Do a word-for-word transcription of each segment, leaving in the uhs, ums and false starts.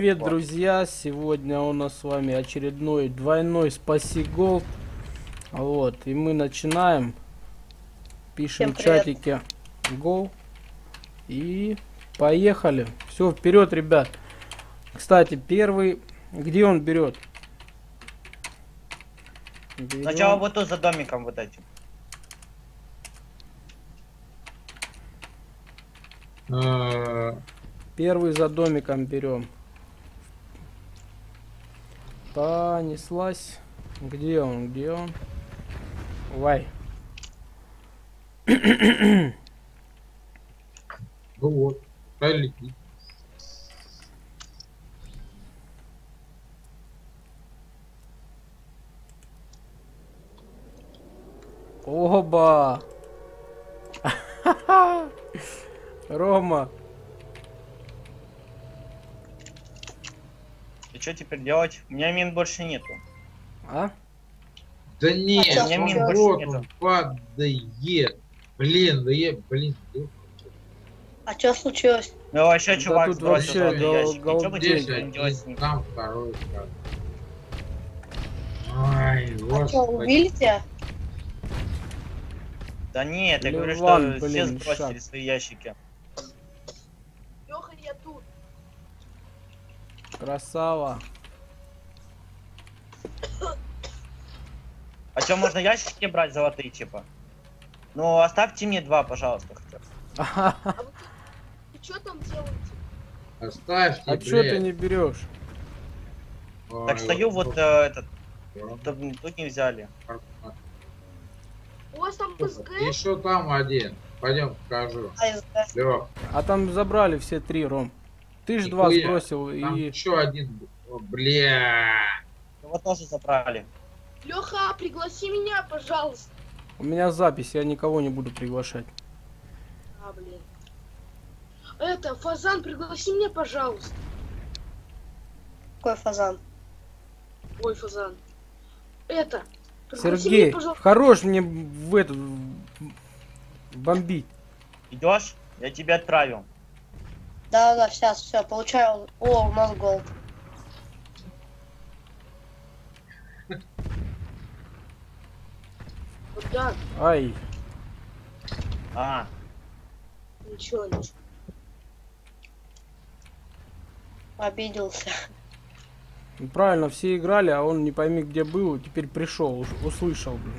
привет, друзья! Сегодня у нас с вами очередной двойной спаси голд. Вот, и мы начинаем. Пишем в чатике go. И поехали. Все, вперед, ребят. Кстати, первый. Где он берет? Берем. Сначала вот тут за домиком вот этим. Первый за домиком берем. Понеслась. Где он? Где он? Вай. Ну вот, пролети. Оба! Рома! И что теперь делать? У меня мин больше нету. А? Да нет, А у меня мин больше вот нету. он падает. Блин, да я, блин. А что случилось? Ну вообще, Да чувак, тут сбросил вообще золотые гол- ящики. гол- Что вы Здесь Здесь будете делать с один, ним? там второй. Как. Ай, А что, господи. убили тебя? Да нет, я говорю, Ливан, что все блин, сбросили шаг. свои ящики. Леха, я тут. Красава. А что, можно ящики брать золотые, типа? Ну, оставьте мне два, пожалуйста, хотя бы. А вы, ты что там делаете? Оставьте, А чё ты не берешь? Так стою вот э, этот, чтобы тут не взяли. У вас там ПСГ? Еще там один. Пойдем покажу. АСГ. Лёх, А там забрали все три, Ром. Ты ж два нихуя. сбросил Там и... еще один. О, бля. Его тоже забрали. Леха, пригласи меня, пожалуйста. У меня запись, я никого не буду приглашать. А, блин. Это, Фазан, пригласи меня, пожалуйста. Какой Фазан? Ой, Фазан. Это, пригласи Сергей, меня, пожалуйста. хорош мне в эту... бомбить. Идешь? Я тебя отправил. Да, да, сейчас, все, получаю. О, у нас голд. Да, Ай, А, ничего, ничего. Обиделся. ну правильно, все играли, а он не пойми где был, теперь пришел, уж услышал, блин.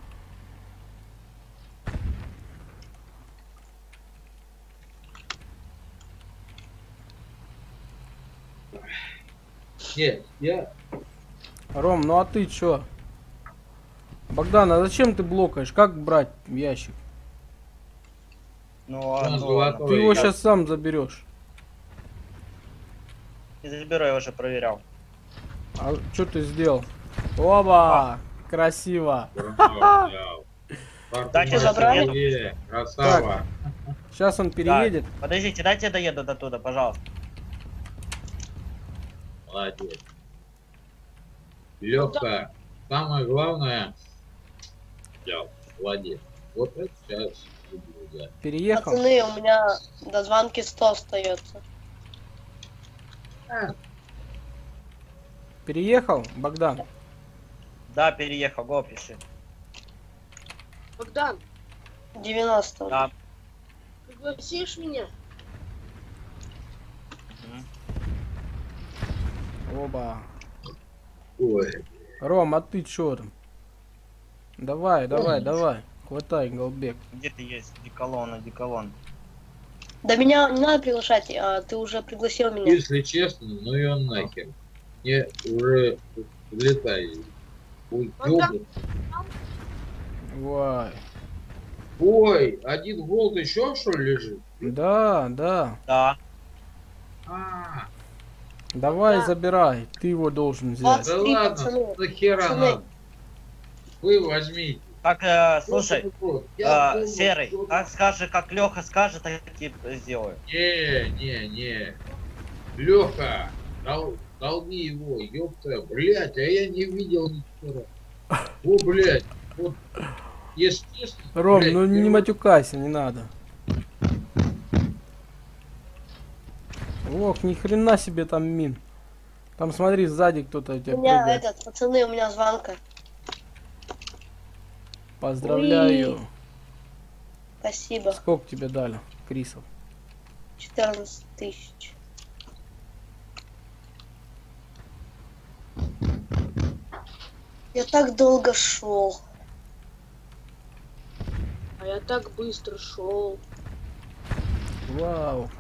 Нет, я... Ром, ну а ты чё? Богдан, а зачем ты блокаешь? Как брать ящик? ну, а, Он ну золотой. ладно. Ты его я- сейчас сам заберешь. Не заберу, я уже проверял. А что ты сделал? Оба! Красиво! Дачу забрали? Красава. Сейчас он Да, переедет. подождите, дайте я доеду до туда, пожалуйста. Молодец. Лёха, самое главное... Я молодец. Вот это сейчас буду, да. Переехал. Пацаны, у меня до звонки сто остается. А, Переехал, Богдан? Да, переехал, го пиши. Богдан. девяносто. Да. Пригласишь меня? Мгм. Оба. Ой. Ром, а ты чё там? Давай, давай, давай. Хватай, Голбек. Где ты есть? Деколон, деколон. Да меня не надо приглашать, а ты уже пригласил меня. Если честно, ну и он нахер. Мне уже летай. Ой, Богдан. ёбаный. Вай. Ой, один голд еще что ли лежит? Да, да. Да. А, Давай, Да. забирай. Ты его должен взять. да Три, ладно, пацаны. нахера Пацаны. надо? Вы возьмите. Как, э, слушай, Я э, думал, Серый, что- как скажешь, как Леха скажет, так и сделаю. Не, не, не. Леха, дол, долги его, ёпта, блять, а я не видел ничего. О, блять, вот, если честно... Ром, блядь, ну не первый- матюкайся, не надо. Ох, ни хрена себе там мин. Там смотри, сзади кто-то у тебя У меня прыгает. этот, пацаны, у меня звонка. Поздравляю. Уи. Спасибо. Сколько тебе дали, Крисов? четырнадцать тысяч. Я так долго шел. А я так быстро шел. Вау.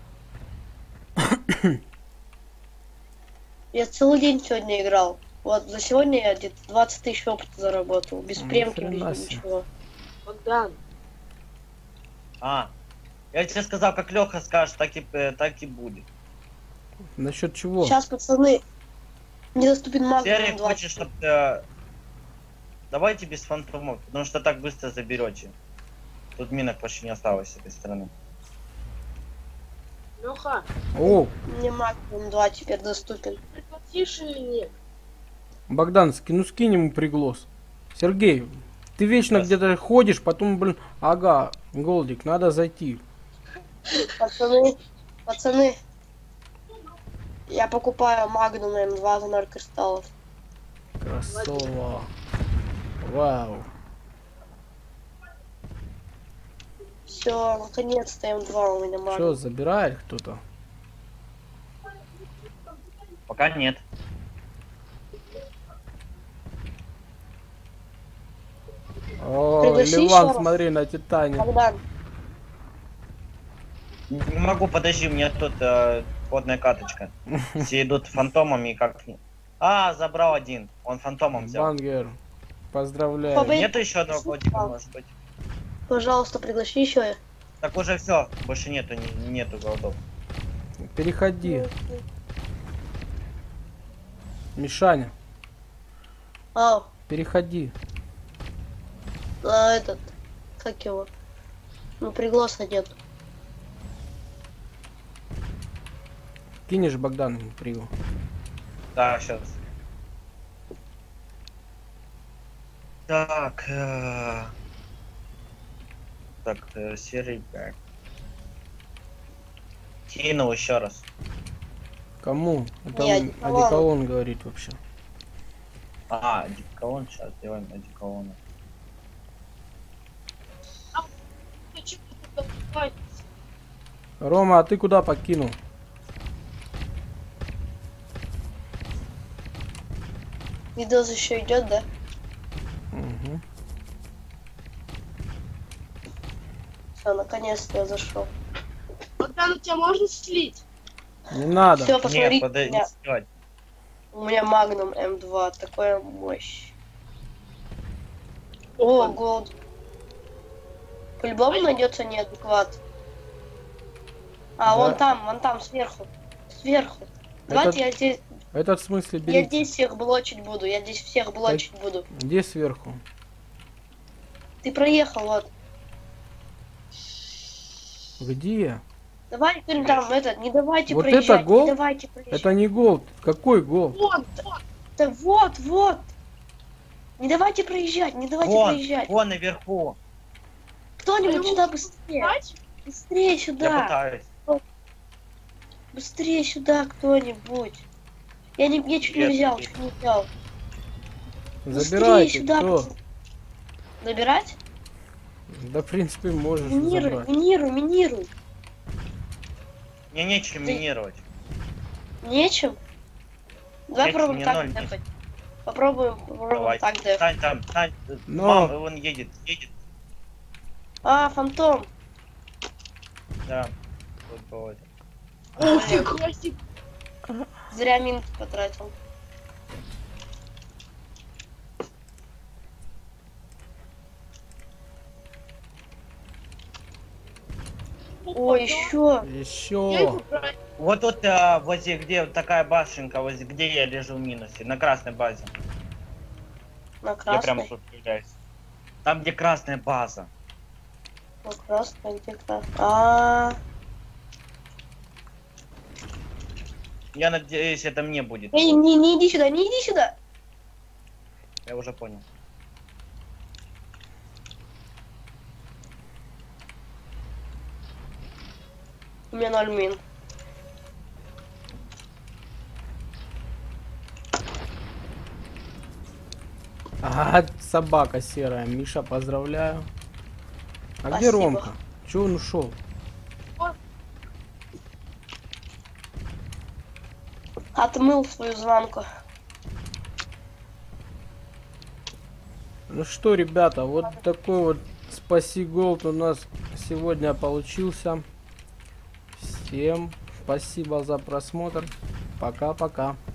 Я целый день сегодня играл. Вот за сегодня я где-то двадцать тысяч опыта заработал. Без Ни премки, хрена без себе. ничего. Богдан, А, я тебе сказал, как Леха скажет, так и, э, так и будет. Насчет чего? Сейчас, пацаны, недоступен магазин Серый два. хочет, чтобы... э, Давайте без фантомов, потому что так быстро заберете. Тут минок почти не осталось с этой стороны. Леха, О, Мне максимум два теперь доступен. пригласишь или нет? Богдан, ски- ну скинь ему приглас. Сергей, ты вечно Сейчас. где-то ходишь, потом, блин, ага, Голдик, надо зайти. Пацаны, пацаны, я покупаю Магнум эм два за ноль кристаллов. Красава. Вау. Все, наконец-то эм два у меня Что, Магнум. забирает кто-то? Пока нет. О, Пригласи Ливан, еще раз. смотри на Титане. Богдан, Не не могу, подожди, у меня тут э, водная карточка. Все идут фантомами, как... А, забрал один. Он фантомом взял. Бангер, поздравляю. Побей- Нету еще одного Спасибо. годика, может быть? пожалуйста, пригласи еще. Так уже все, больше нету, не- нету голдов. Переходи. Мишаня, А, переходи. а этот, как его? Ну, пригласа нет. Кинешь Богдан ему пригу. Да, сейчас. Так, э, так, э, серый пак. Кинул еще раз. Кому? Это Не, он одеколон. одеколон говорит вообще. А, одеколон, сейчас делаем одеколона. Зачем ты тут открываешь? Рома, а ты куда покинул? Видос еще идет, да? Угу. Все, наконец-то я зашел. Богдан, у тебя можно слить? Не надо. Все, Нет, посмотрите, у подожди, меня, не у меня Магнум эм два, такая мощь. О, голд. По-любому найдется неадекват. А, Да. вон там, вон там, сверху. Сверху. Давайте я здесь, Этот в смысле я бери. здесь всех блочить буду, я здесь всех блочить буду. Где сверху? Ты проехал, вот. Где? Давай, кто-нибудь там, это, не давайте Вот проезжать, это гол? не давайте проезжать. Это не гол. Какой гол? Вон, вон. Да вот, вот. Не давайте проезжать, не давайте Вон, проезжать. вон наверху. Кто-нибудь А сюда его быстрее. Давайте. Быстрее Я сюда. пытаюсь. Быстрее сюда кто-нибудь. Я не, я чуть не Нет, взял, нет. чуть не взял. Быстрее Забирайте, сюда. кто? пацаны. Забирать? Да, в принципе, можешь Минируй, забрать. минируй, минируй. Мне нечем Ты- минировать. Нечем? Давай Нечем, попробуем мне так ноль нет. дефать. Попробуем, попробуем Давай. так дефать. Стань там, стань. Но- Мам, он едет, едет. А, фантом. Да. Вот было это. Ух ты, красик. Зря минут потратил. Ой, еще. Я Еще. иду брать. Вот тут а, возле, где вот такая башенка, возле где я лежу в минусе, на красной базе. На Я прямо красной. тут появляюсь. Там, где красная база. На красной, где красный? А, Я надеюсь, это мне будет. не, не, не иди сюда, не иди сюда. Я уже понял. У меня ноль мин. Ага, собака серая. Миша, поздравляю. А где Спасибо. Ромка? Чего он ушел? Отмыл свою звонку. Ну что, ребята, вот такой вот Спаси Голд у нас сегодня получился. Всем спасибо за просмотр. Пока-пока.